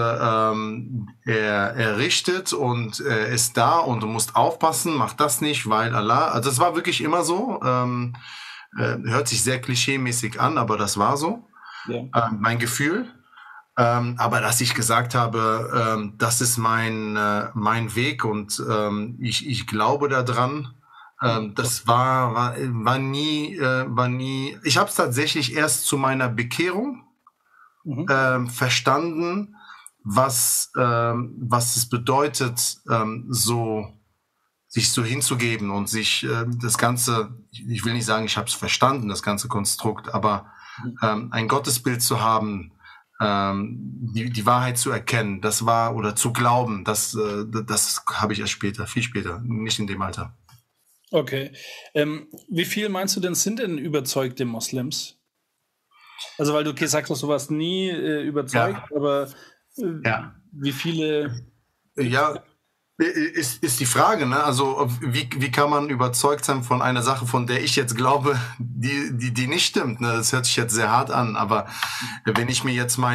er richtet und er ist da und du musst aufpassen, mach das nicht, weil Allah. Also das war wirklich immer so. Hört sich sehr klischeemäßig an, aber das war so. Ja. Mein Gefühl. Aber dass ich gesagt habe, das ist mein Weg und ich glaube daran, das war nie. Ich habe es tatsächlich erst zu meiner Bekehrung verstanden, was es bedeutet, sich so hinzugeben und sich das Ganze, ich will nicht sagen, ich habe es verstanden, das ganze Konstrukt, aber ein Gottesbild zu haben, die Wahrheit zu erkennen, oder zu glauben, das habe ich erst später, viel später, nicht in dem Alter. Okay. Wie viel meinst du denn, sind denn überzeugte Moslems? Also weil du gesagt hast, du warst nie überzeugt, aber wie viele... Ja, ist die Frage, ne? Also wie kann man überzeugt sein von einer Sache, von der ich jetzt glaube, die nicht stimmt, ne? Das hört sich jetzt sehr hart an, aber wenn ich mir jetzt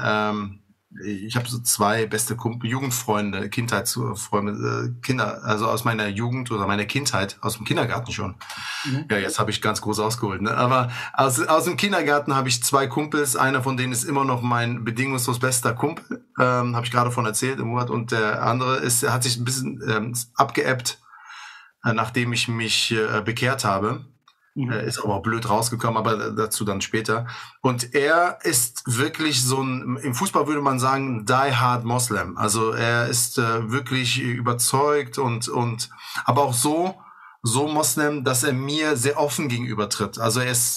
ich habe so 2 beste Jugendfreunde, Kindheitsfreunde, Kinder, also aus meiner Jugend oder meiner Kindheit, aus dem Kindergarten schon. Ja, jetzt habe ich ganz groß ausgeholt, ne? Aber aus dem Kindergarten habe ich 2 Kumpels, einer von denen ist immer noch mein bedingungslos bester Kumpel, habe ich gerade von erzählt, im Monat, und der andere hat sich ein bisschen abgeebbt, nachdem ich mich bekehrt habe. Ist aber auch blöd rausgekommen, aber dazu dann später. Und er ist wirklich im Fußball würde man sagen, die-hard Moslem. Also er ist wirklich überzeugt aber auch so Moslem, dass er mir sehr offen gegenübertritt. Also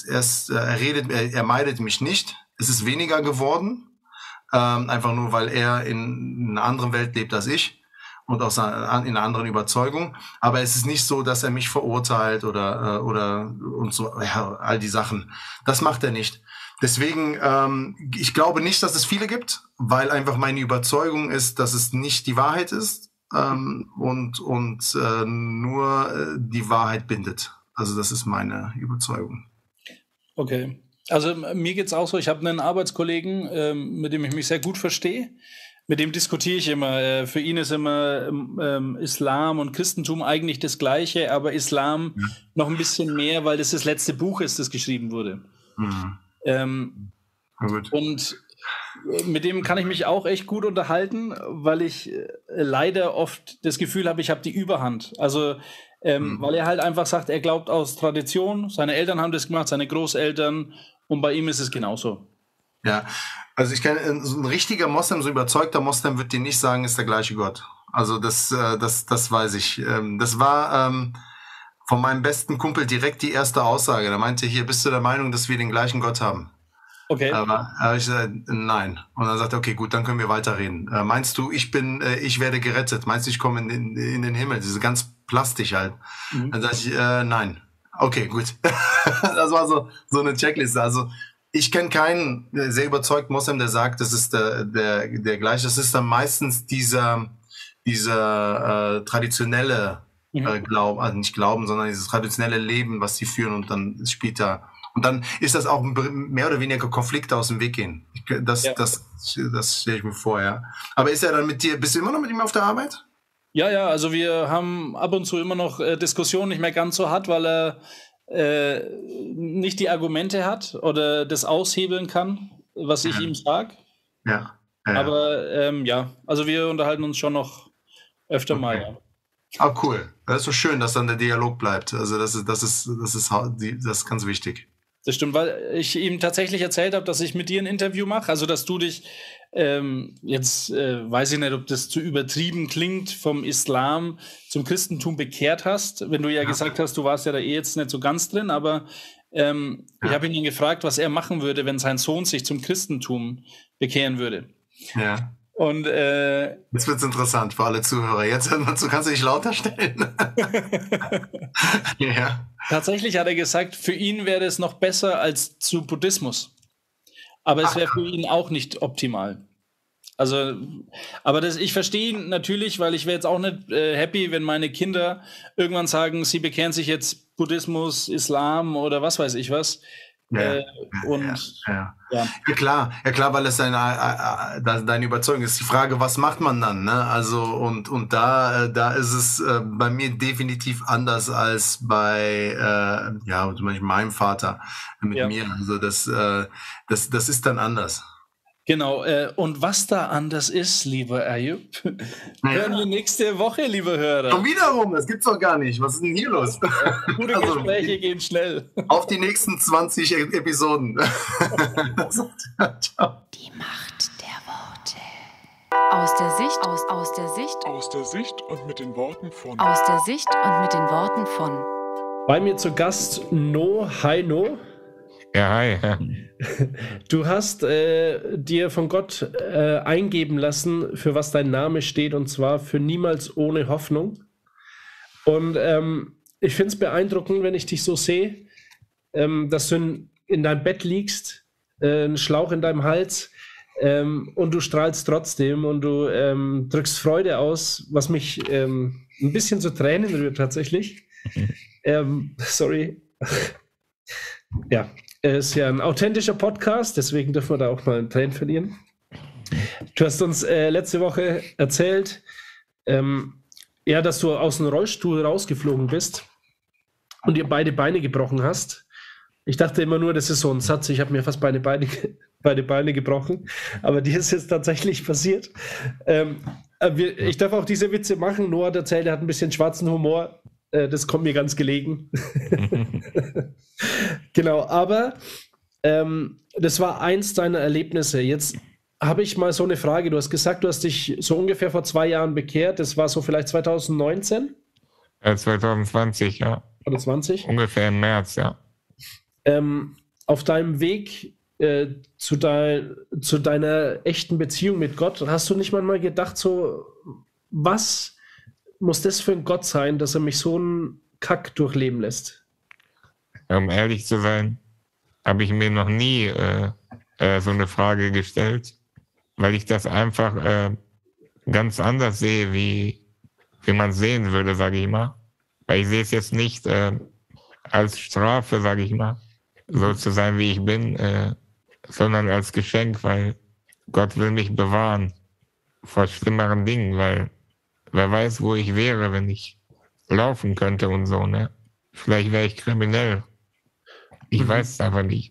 er meidet mich nicht. Es ist weniger geworden. Einfach nur, weil er in einer anderen Welt lebt als ich. Und aus in einer anderen Überzeugung. Aber es ist nicht so, dass er mich verurteilt oder und so, ja, all die Sachen. Das macht er nicht. Deswegen, ich glaube nicht, dass es viele gibt, weil einfach meine Überzeugung ist, dass es nicht die Wahrheit ist und nur die Wahrheit bindet. Also das ist meine Überzeugung. Okay. Also mir geht's auch so, ich habe einen Arbeitskollegen, mit dem ich mich sehr gut verstehe. Mit dem diskutiere ich immer. Für ihn ist immer Islam und Christentum eigentlich das Gleiche, aber Islam noch ein bisschen mehr, weil das letzte Buch ist, das geschrieben wurde. Gut. Und mit dem kann ich mich auch echt gut unterhalten, weil ich leider oft das Gefühl habe, ich habe die Überhand. Also weil er halt einfach sagt, er glaubt aus Tradition, seine Eltern haben das gemacht, seine Großeltern, und bei ihm ist es genauso. Ja, also ich kenne so ein richtiger Moslem, so überzeugter Moslem wird dir nicht sagen, ist der gleiche Gott. Also das weiß ich. Das war von meinem besten Kumpel direkt die erste Aussage. Der meinte, hier, bist du der Meinung, dass wir den gleichen Gott haben? Okay. Aber habe ich gesagt, nein. Und dann sagt er, okay, gut, dann können wir weiterreden. Meinst du, ich werde gerettet? Meinst du, ich komme in den Himmel? Diese ganz plastisch halt. Dann sage ich, nein. Okay, gut. Das war so eine Checkliste. Also ich kenne keinen sehr überzeugten Moslem, der sagt, das ist der gleiche. Das ist dann meistens dieser traditionelle Glauben, also nicht Glauben, sondern dieses traditionelle Leben, was sie führen, und dann spielt da. Und dann ist das auch mehr oder weniger Konflikte aus dem Weg gehen. Das stelle ich mir vor, ja. Aber ist er dann mit dir, bist du immer noch mit ihm auf der Arbeit? Ja, also wir haben ab und zu immer noch Diskussionen, nicht mehr ganz so hart, weil er nicht die Argumente hat oder das aushebeln kann, was ich ihm sage. Ja. Aber also wir unterhalten uns schon noch öfter mal. Ja. Ah, cool. Das ist so schön, dass dann der Dialog bleibt. Also das ist ganz wichtig. Das stimmt, weil ich ihm tatsächlich erzählt habe, dass ich mit dir ein Interview mache, also dass du dich jetzt weiß ich nicht, ob das zu übertrieben klingt, vom Islam zum Christentum bekehrt hast, wenn du ja gesagt hast, du warst ja da jetzt nicht so ganz drin, aber ich habe ihn gefragt, was er machen würde, wenn sein Sohn sich zum Christentum bekehren würde. Ja. Und jetzt wird's interessant für alle Zuhörer. Jetzt hört man zu, kannst du dich lauter stellen? Ja. Tatsächlich hat er gesagt, für ihn wäre es noch besser als zu Buddhismus. Aber es wäre für ihn auch nicht optimal. Also, aber ich verstehe ihn natürlich, weil ich wäre jetzt auch nicht happy, wenn meine Kinder irgendwann sagen, sie bekehren sich jetzt Buddhismus, Islam oder was weiß ich was. Ja, klar, weil es deine Überzeugung ist. Die Frage, was macht man dann? Ne? Also und da ist es bei mir definitiv anders als bei zum Beispiel meinem Vater mit mir. Also das ist dann anders. Genau, und was da anders ist, lieber Ayub, hören wir nächste Woche, liebe Hörer. Schon wiederum, das gibt's doch gar nicht. Was ist denn hier los? Gute Gespräche gehen schnell. Auf die nächsten 20 Episoden. Ciao. Die Macht der Worte. Aus der Sicht und mit den Worten von. Aus der Sicht und mit den Worten von. Bei mir zu Gast No. Hi No. Ja, hi. Du hast dir von Gott eingeben lassen, für was dein Name steht, und zwar für niemals ohne Hoffnung. Und ich finde es beeindruckend, wenn ich dich so sehe, dass du in deinem Bett liegst, einen Schlauch in deinem Hals, und du strahlst trotzdem und du drückst Freude aus, was mich ein bisschen zu Tränen rührt tatsächlich. Sorry. Ja. Es ist ja ein authentischer Podcast, deswegen dürfen wir da auch mal einen Tränen verlieren. Du hast uns letzte Woche erzählt, dass du aus dem Rollstuhl rausgeflogen bist und dir beide Beine gebrochen hast. Ich dachte immer nur, das ist so ein Satz, ich habe mir fast beide Beine gebrochen, aber dir ist jetzt tatsächlich passiert. Ich darf auch diese Witze machen. Noah hat erzählt, er hat ein bisschen schwarzen Humor. Das kommt mir ganz gelegen. Genau, aber das war eins deiner Erlebnisse. Jetzt habe ich mal so eine Frage. Du hast gesagt, du hast dich so ungefähr vor 2 Jahren bekehrt. Das war so vielleicht 2019? 2020, ja. Oder 20? Ungefähr im März, ja. Auf deinem Weg zu deiner echten Beziehung mit Gott, hast du nicht manchmal gedacht, so, was muss das für ein Gott sein, dass er mich so einen Kack durchleben lässt? Um ehrlich zu sein, habe ich mir noch nie so eine Frage gestellt, weil ich das einfach ganz anders sehe, wie man es sehen würde, sage ich mal. Weil ich sehe es jetzt nicht als Strafe, sage ich mal, so zu sein, wie ich bin, sondern als Geschenk, weil Gott will mich bewahren vor schlimmeren Dingen, weil wer weiß, wo ich wäre, wenn ich laufen könnte und so, ne? Vielleicht wäre ich kriminell. Ich weiß es aber nicht.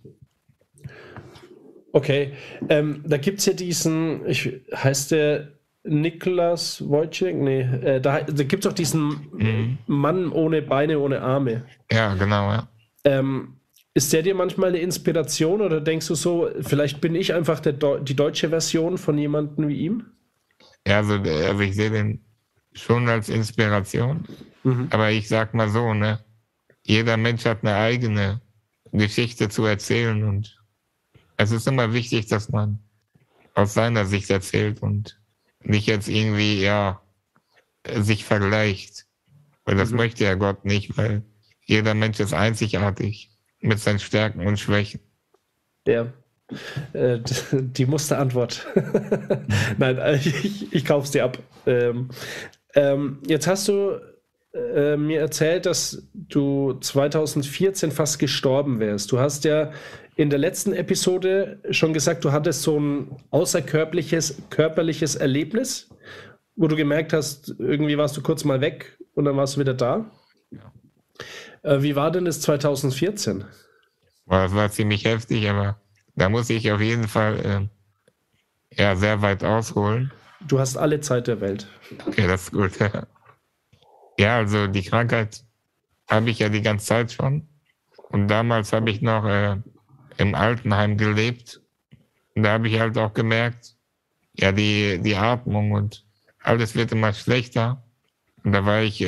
Okay, da gibt es ja diesen, heißt der Niklas Wojcik? Nee, da gibt es auch diesen Mann ohne Beine, ohne Arme. Ja, genau, ja. Ist der dir manchmal eine Inspiration oder denkst du so, vielleicht bin ich einfach die deutsche Version von jemandem wie ihm? Ja, also ich sehe den schon als Inspiration, aber ich sag mal so, ne, jeder Mensch hat eine eigene Geschichte zu erzählen und es ist immer wichtig, dass man aus seiner Sicht erzählt und nicht jetzt irgendwie, ja, sich vergleicht. Weil das möchte ja Gott nicht, weil jeder Mensch ist einzigartig mit seinen Stärken und Schwächen. Ja, die Musterantwort. Nein, ich kaufe es dir ab. Jetzt hast du mir erzählt, dass du 2014 fast gestorben wärst. Du hast ja in der letzten Episode schon gesagt, du hattest so ein körperliches Erlebnis, wo du gemerkt hast, irgendwie warst du kurz mal weg und dann warst du wieder da. Ja. Wie war denn das 2014? Das war ziemlich heftig, aber da muss ich auf jeden Fall sehr weit ausholen. Du hast alle Zeit der Welt. Okay, das ist gut. Ja, also die Krankheit habe ich ja die ganze Zeit schon. Und damals habe ich noch im Altenheim gelebt. Und da habe ich halt auch gemerkt, ja, die Atmung und alles wird immer schlechter. Und da war ich,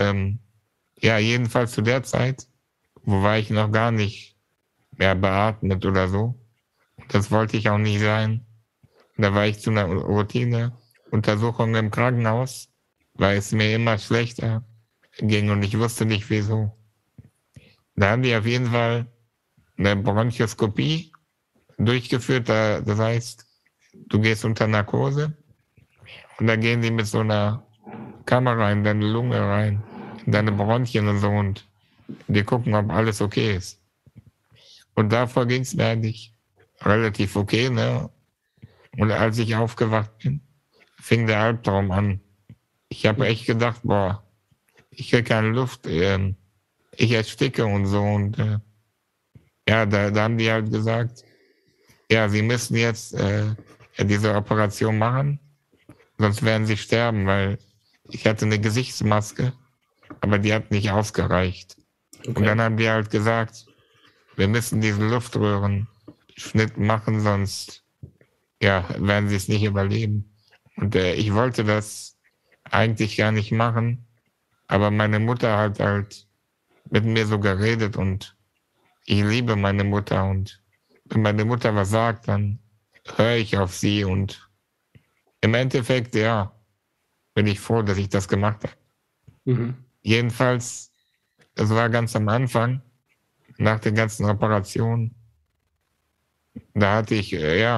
jedenfalls zu der Zeit, wo war ich noch gar nicht mehr beatmet oder so. Das wollte ich auch nicht sein. Da war ich zu einer Routineuntersuchung im Krankenhaus, weil es mir immer schlechter ging und ich wusste nicht wieso. Da haben die auf jeden Fall eine Bronchoskopie durchgeführt, das heißt, du gehst unter Narkose und da gehen die mit so einer Kamera in deine Lunge rein, in deine Bronchien und so und die gucken, ob alles okay ist. Und davor ging es mir eigentlich relativ okay, ne? Und als ich aufgewacht bin, fing der Albtraum an. Ich habe echt gedacht, boah, ich kriege keine Luft, ich ersticke und so. Und da haben die halt gesagt, ja, sie müssen jetzt diese Operation machen, sonst werden sie sterben, weil ich hatte eine Gesichtsmaske, aber die hat nicht ausgereicht. Okay. Und dann haben die halt gesagt, wir müssen diesen Luftröhrenschnitt machen, sonst werden sie es nicht überleben. Und ich wollte das eigentlich gar nicht machen, aber meine Mutter hat halt mit mir so geredet und ich liebe meine Mutter und wenn meine Mutter was sagt, dann höre ich auf sie und im Endeffekt, bin ich froh, dass ich das gemacht habe. Mhm. Jedenfalls, das war ganz am Anfang, nach den ganzen Operationen, da hatte ich,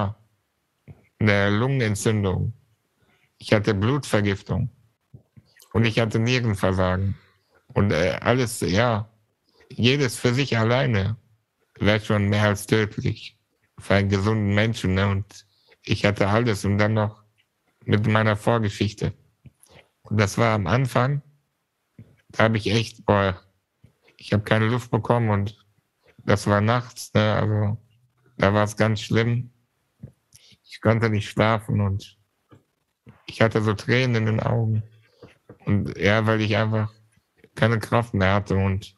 eine Lungenentzündung. Ich hatte Blutvergiftung und ich hatte Nierenversagen. Und alles, jedes für sich alleine wäre schon mehr als tödlich für einen gesunden Menschen. Ne? Und ich hatte alles und dann noch mit meiner Vorgeschichte. Und das war am Anfang, da habe ich echt, ich habe keine Luft bekommen und das war nachts, ne? Also da war es ganz schlimm. Ich konnte nicht schlafen und ich hatte so Tränen in den Augen. Und weil ich einfach keine Kraft mehr hatte. Und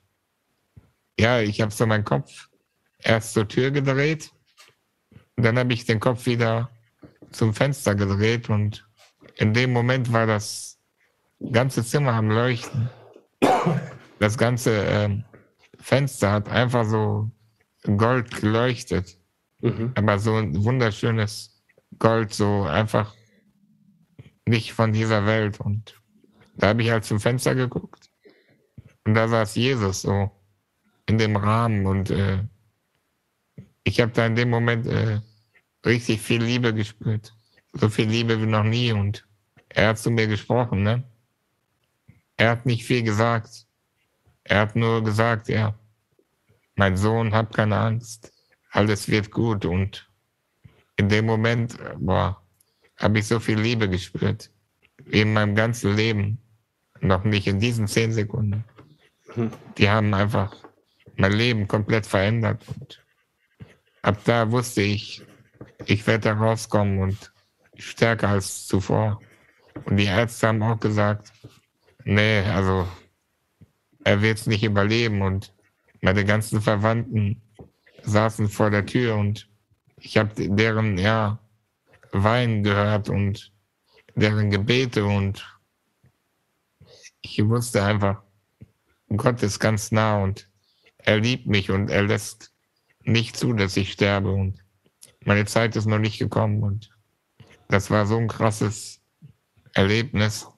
ich habe so meinen Kopf erst zur Tür gedreht und dann habe ich den Kopf wieder zum Fenster gedreht und in dem Moment war das ganze Zimmer am Leuchten. Das ganze Fenster hat einfach so Gold geleuchtet. Mhm. Aber so ein wunderschönes Gold, so einfach nicht von dieser Welt. Und da habe ich halt zum Fenster geguckt und da saß Jesus so in dem Rahmen und ich habe da in dem Moment richtig viel Liebe gespürt. So viel Liebe wie noch nie und er hat zu mir gesprochen, ne? Er hat nicht viel gesagt. Er hat nur gesagt, mein Sohn, hab keine Angst. Alles wird gut und in dem Moment, habe ich so viel Liebe gespürt. Wie in meinem ganzen Leben. Noch nicht in diesen 10 Sekunden. Die haben einfach mein Leben komplett verändert. Und ab da wusste ich werde da rauskommen und stärker als zuvor. Und die Ärzte haben auch gesagt, nee, also er wird es nicht überleben. Und meine ganzen Verwandten saßen vor der Tür und ich habe deren Weinen gehört und deren Gebete und ich wusste einfach, Gott ist ganz nah und er liebt mich und er lässt nicht zu, dass ich sterbe und meine Zeit ist noch nicht gekommen und das war so ein krasses Erlebnis.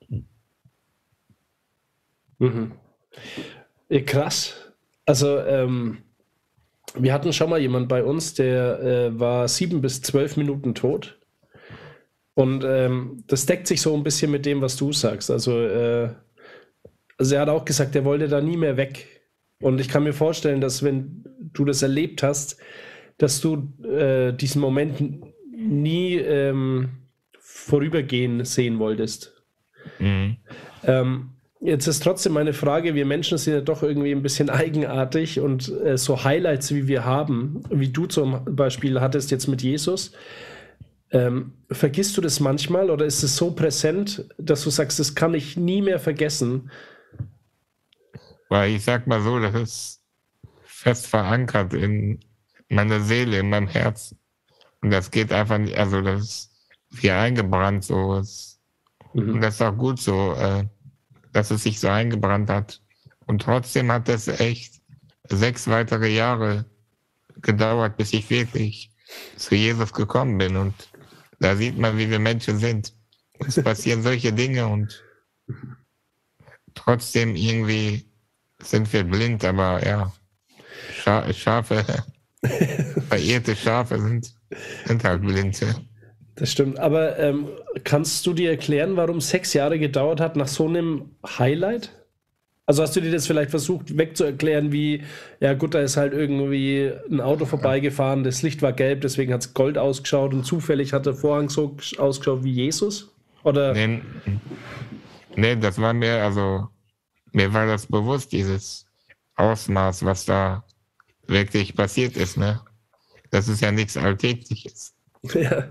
Mhm. Ja, krass. Also, wir hatten schon mal jemand bei uns, der war 7 bis 12 Minuten tot. Und das deckt sich so ein bisschen mit dem, was du sagst. Also er hat auch gesagt, er wollte da nie mehr weg. Und ich kann mir vorstellen, dass wenn du das erlebt hast, dass du diesen Moment nie vorübergehen sehen wolltest. Mhm. Jetzt ist trotzdem meine Frage, wir Menschen sind ja doch irgendwie ein bisschen eigenartig und so Highlights, wie wir haben, wie du zum Beispiel hattest jetzt mit Jesus, vergisst du das manchmal oder ist es so präsent, dass du sagst, das kann ich nie mehr vergessen? Weil ich sag mal so, das ist fest verankert in meiner Seele, in meinem Herz. Und das geht einfach nicht, also das ist wie eingebrannt so. Und das ist auch gut so, dass es sich so eingebrannt hat. Und trotzdem hat es echt 6 weitere Jahre gedauert, bis ich wirklich zu Jesus gekommen bin. Und da sieht man, wie wir Menschen sind. Es passieren solche Dinge und trotzdem irgendwie sind wir blind, aber ja, Schafe, verehrte Schafe sind halt blind. Das stimmt, aber kannst du dir erklären, warum 6 Jahre gedauert hat nach so einem Highlight? Also hast du dir das vielleicht versucht wegzuerklären, wie, ja gut, da ist halt irgendwie ein Auto vorbeigefahren, das Licht war gelb, deswegen hat es Gold ausgeschaut und zufällig hat der Vorhang so ausgeschaut wie Jesus? Oder? Nee, das war mir, also mir war das bewusst, dieses Ausmaß, was da wirklich passiert ist, ne? Das ist ja nichts Alltägliches. Ja.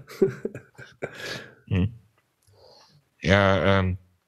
Ja,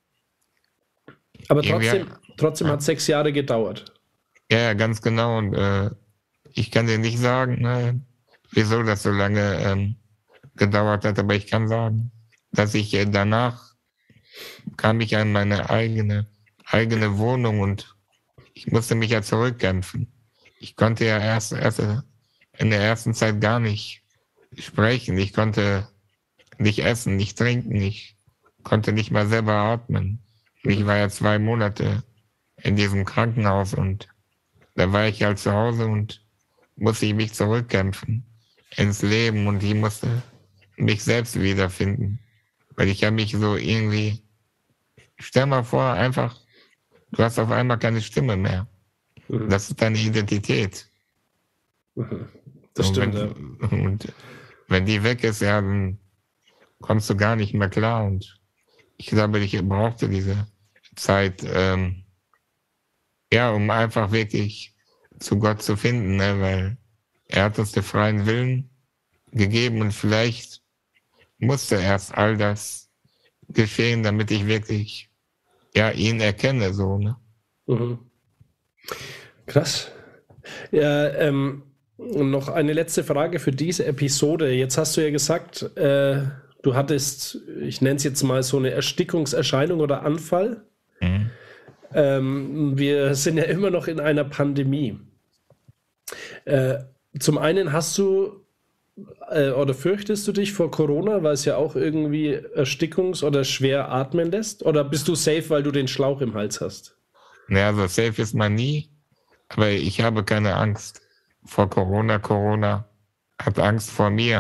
aber trotzdem hat 6 Jahre gedauert. Ja, ganz genau. Und ich kann dir nicht sagen, wieso das so lange gedauert hat, aber ich kann sagen, dass ich danach kam ich an meine eigene Wohnung und ich musste mich ja zurückkämpfen. Ich konnte ja erst in der ersten Zeit gar nicht sprechen. Ich konnte nicht essen, nicht trinken. Ich konnte nicht mal selber atmen. Ich war ja 2 Monate in diesem Krankenhaus und da war ich halt zu Hause und musste ich mich zurückkämpfen ins Leben und ich musste mich selbst wiederfinden. Weil ich habe mich so irgendwie, stell mal vor, einfach, du hast auf einmal keine Stimme mehr. Das ist deine Identität. Das stimmt, und wenn die weg ist, ja, dann kommst du gar nicht mehr klar. Und ich glaube, ich brauchte diese Zeit, um einfach wirklich zu Gott zu finden, ne? Weil er hat uns den freien Willen gegeben und vielleicht musste erst all das geschehen, damit ich wirklich ihn erkenne, so, ne? Krass. Ja, noch eine letzte Frage für diese Episode. Jetzt hast du ja gesagt, du hattest, ich nenne es jetzt mal so eine Erstickungserscheinung oder Anfall. Wir sind ja immer noch in einer Pandemie. Zum einen hast du oder fürchtest du dich vor Corona, weil es ja auch irgendwie erstickungs- oder schwer atmen lässt? Oder bist du safe, weil du den Schlauch im Hals hast? Naja, so safe ist man nie, aber ich habe keine Angst vor Corona. Corona hat Angst vor mir.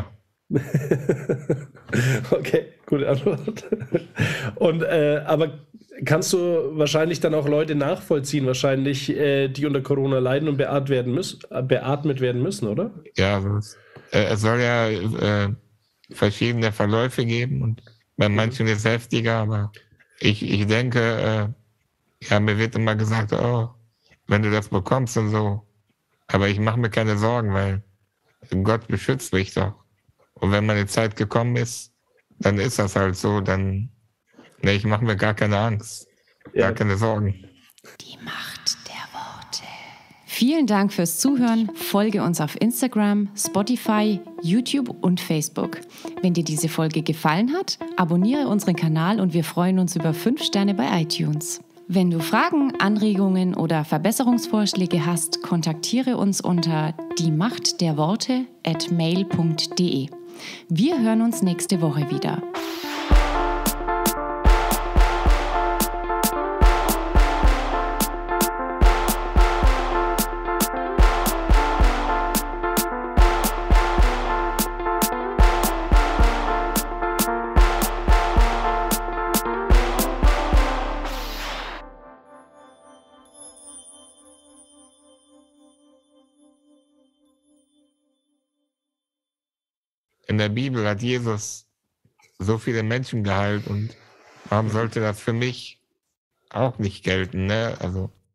Okay, gute Antwort. Und aber kannst du wahrscheinlich dann auch Leute nachvollziehen, wahrscheinlich, die unter Corona leiden und beatmet werden müssen, oder? Ja, es soll ja verschiedene Verläufe geben und bei manchen ist es heftiger, aber ich denke, mir wird immer gesagt, oh, wenn du das bekommst und so, aber ich mache mir keine Sorgen, weil Gott beschützt mich doch. Und wenn meine Zeit gekommen ist, dann ist das halt so, dann, ich mache mir gar keine Angst, gar keine Sorgen. Die Macht der Worte. Vielen Dank fürs Zuhören. Folge uns auf Instagram, Spotify, YouTube und Facebook. Wenn dir diese Folge gefallen hat, abonniere unseren Kanal und wir freuen uns über 5 Sterne bei iTunes. Wenn du Fragen, Anregungen oder Verbesserungsvorschläge hast, kontaktiere uns unter diemachtderworte@mail.de. Wir hören uns nächste Woche wieder. In der Bibel hat Jesus so viele Menschen geheilt und warum sollte das für mich auch nicht gelten, ne? Also